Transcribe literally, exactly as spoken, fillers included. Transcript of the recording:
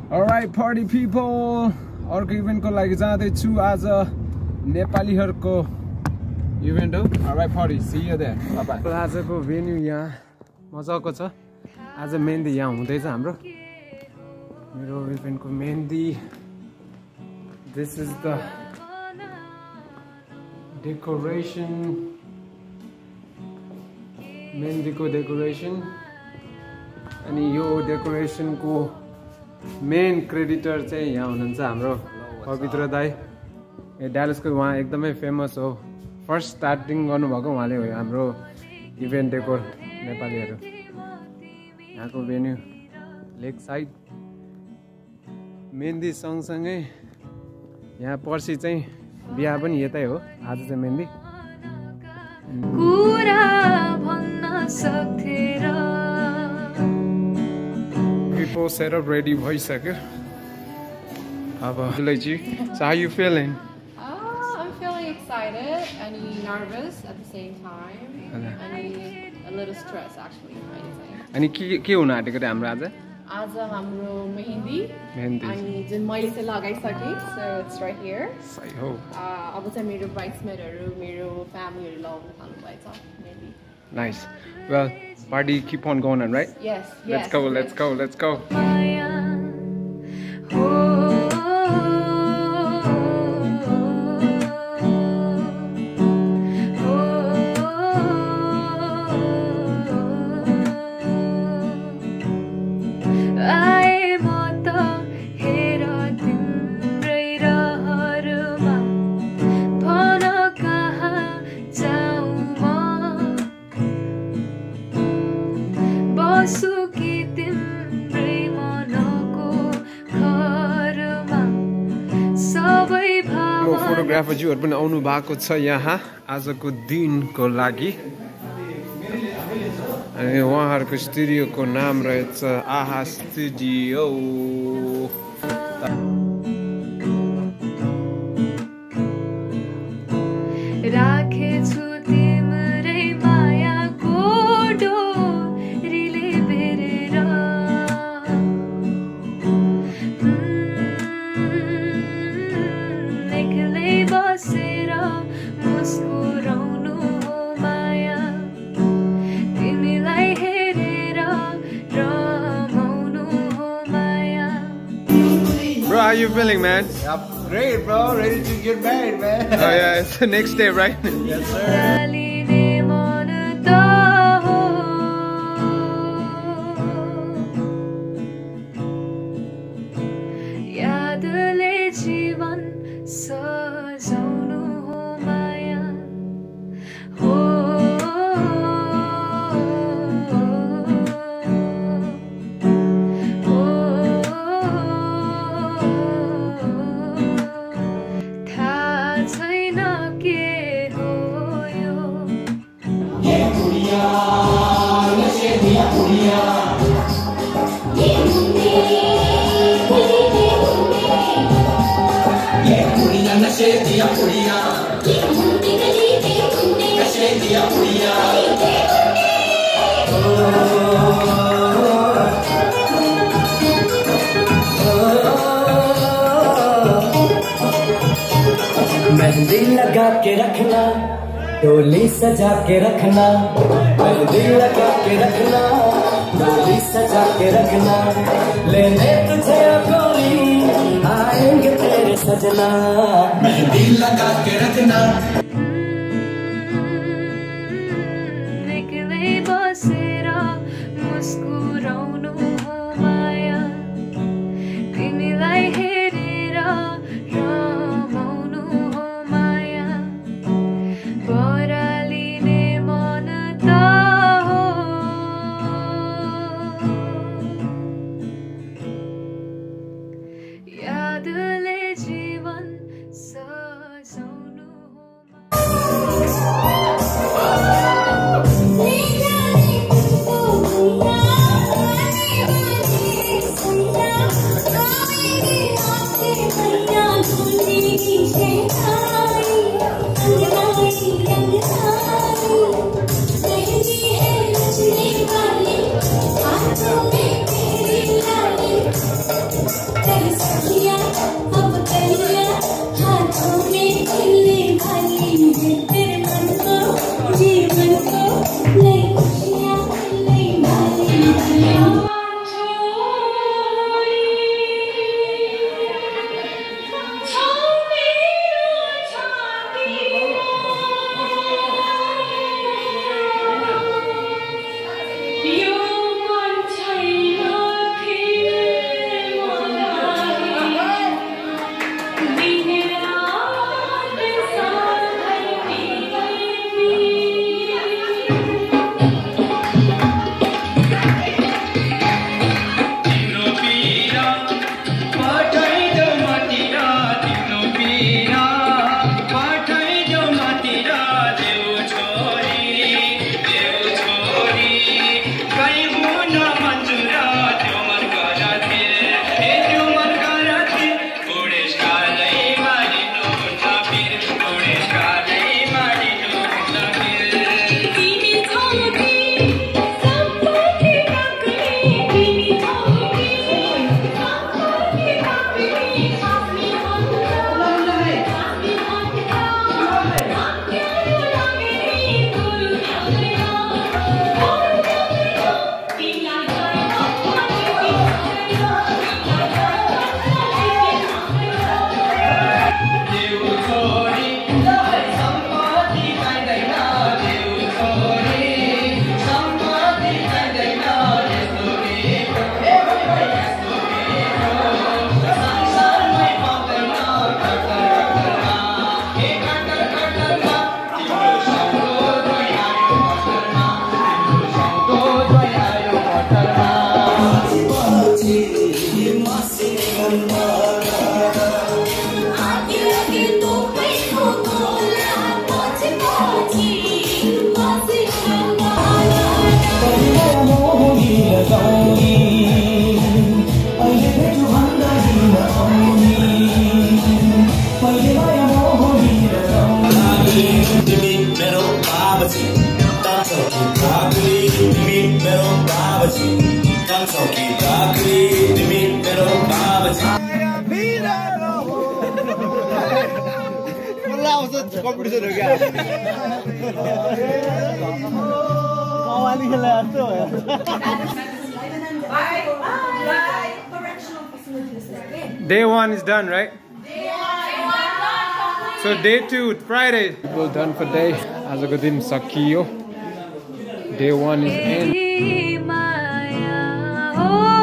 Alright party people, अर्को इभेन्टको लागि जाँदैछु आज नेपालीहरुको इभेन्ट हो. Alright party, see you there. Bye bye. आजको भेन्यु यहाँ मजाको छ. आज मेहन्दी यहाँ हुँदैछ हाम्रो. मेरो इभेन्टको mehndi. This is the decoration. मेहन्दीको डेकोरेसन. अनि यो डेकोरेसनको मेन क्रेडिटर चाहिँ यहाँ हुनुहुन्छ हाम्रो पवित्र दाई. ए डालसको उहाँ एकदमै फेमस हो. फर्स्ट स्टार्टिङ गर्नुभएको उहाँले हो हाम्रो इभेन्ट डेकोर नेपालीहरू. यहाँको भेन्यु लेक साइड. मेहन्दी सँगसँगै यहाँ पर्सि चाहिँ बिहा पनि यतै हो. आज चाहिँ mehndi. People set up ready भइसक्यो. अब लैची. So how you feeling? Uh, I'm feeling excited and nervous at the same time. And a little stressed actually. अनि के के हुन आँटेको थियो हाम्रो आज? आज हाम्रो मेहन्दी. मेहन्दी. अनि जुन मैले चाहिँ लगाइसकेँ. So it's right here. सही हो. अब चाहिँ मेरो ब्राइड्समेडहरु, मेरो फ्यामिलीहरु लगाउन थाल्नु भएछ mehndi. Nice. Well, party keep on going on, right? Yes. Let's yes, go. yes. Let's go. Let's go. फोटोग्राफरज्यूहरु पनि आउनु भएको छ यहाँ आजको दिनको लागि. अनि उहाँहरुको स्टुडियोको नाम रहेछ आहा स्टुडियो. राखेछु तिम्रै मायाको डोरीले बेरेर एक्लै बसेर मुस्कुराउनु हो माया तिमीलाई हेरेर रमाउनु हो माया. Bro, how you feeling, man? Yep, great, bro. Ready to get married, man. Oh yeah, it's the next day, right? Yes, sir. यादले जीवन सजाउनु हो माया हो. थाहा छैन के हो यो. मेहंदी लगा के रखना, डोली सजा के रखना. मेहंदी लगा के रखना, डोली सजा के रखना. लेने तुझे गोरी आएंगे तेरे सजना. मेहंदी लगा के रखना. एक्लै बसेर मुस्कुराउनु हो माया तिमीलाई हेरेर रमाउनु हो माया. बरालिने मन त हो यादले जीवन सजाउनु हो कम्पिटिसन हो क्या कवाली खेला जस्तो हो Day one is done, right? So day two, Friday. Well done for day. Aajko din sakiyo. Day one is end. Maya, oh.